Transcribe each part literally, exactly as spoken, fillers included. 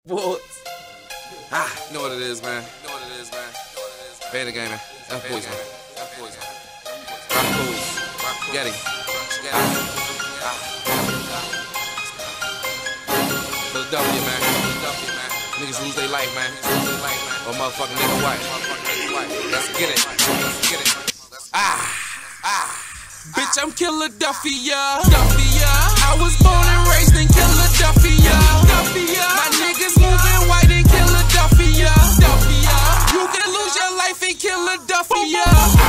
What? Ah, you know what it is, man. You know what it is, man. Beta game, man. F boys, man. F boys, man. Rock cool. Getty. Ah. Philadelphia, man. Philadelphia, man. Niggas lose their life, man. Or motherfucking nigga white. Let's get it. Let's get it. Ah. Ah. Bitch, I'm Philadelphia. Philadelphia. I was born and raised in Philadelphia. Philadelphia. My niggas moving white in Philadelphia. Philadelphia. You can lose your life in Philadelphia.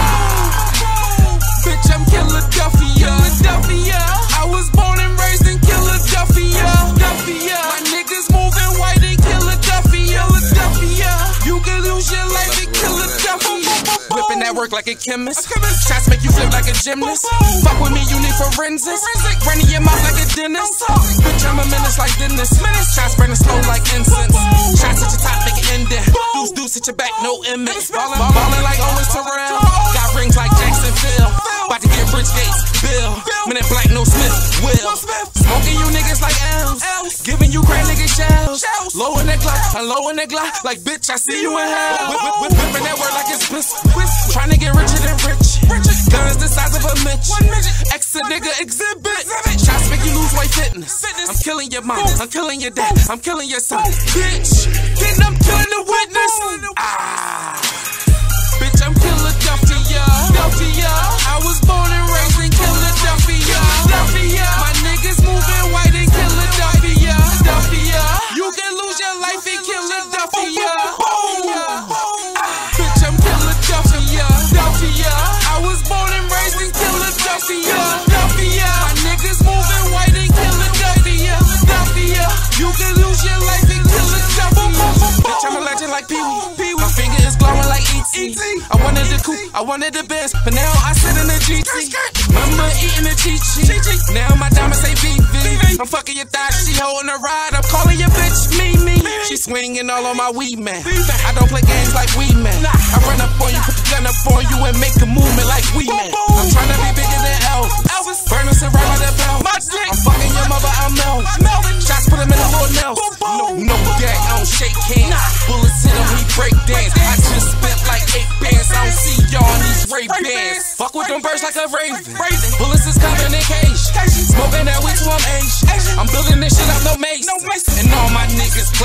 Bitch, I'm Philadelphia. Philadelphia. I was born and raised in Philadelphia. Philadelphia. My niggas moving white in Philadelphia. Philadelphia. You can lose your life in Philadelphia. Whipping that work like a chemist. Shots make you flip like a gymnast. Fuck with me, you need forensics. Running your mouth like a dentist. Bitch, I'm a menace like Dennis. Shots burning slow like incense. Shots at your top, make it end there. Deuce, deuce at your back, no image. Ballin', ballin' like Owens Terrell. Got rings like Jacksonville. About to get rich Gates, Bill. Man in black, no Smith, Will. Smoking you niggas like L's. Giving you crack nigga shells. Low in that Glock, I'm low in that Glock. Like bitch, I see you in hell. Whip, whip, whip, whipping that word like it's bliss. Trying to get richer than rich. Guns the size of a Mitch. Extra nigga exhibit. Shots make you lose weight fitness. I'm killing your mom, I'm killing your dad, I'm killing your son. Bitch, then I'm killing the witness. Ah, bitch, I'm Philadelphia. Philadelphia. I was born and raised in Philadelphia. Philadelphia. My niggas moving white in Philadelphia. Philadelphia. You can lose your life in Philadelphia. Bitch, I'm Philadelphia. Philadelphia. I was born and raised in Philadelphia. Philadelphia. My niggas moving white in Philadelphia. Philadelphia. You can lose your life in Philadelphia. Bitch, I'm a legend like Pee Wee. My finger is glowing like E T I wanted the coupe, I wanted the Benz, but now I sit in the G T. Mama eating the Chi Chi. Now my diamonds say V V. I'm fucking your thigh, she holding a ride. I'm calling your bitch Mimi. She swinging all on my weed man. I don't play games like weed man. I run up on you, put the gun up on you, and make a movement like weed man. I'm trying to be bigger than Elvis. Burn us right by the bell. I'm fucking your mother, I'm Melvin. Shots put him in the little nails. No, no gag, I don't shake hands. Bullets hit him, he break dance. I just spent like eight bands. I don't see y'all in these Ray Bans. Fuck with them birds like a raven. Bullets is coming in cage. Smoking that weed till I'm aged. I'm building this shit up, no mace. And all my niggas play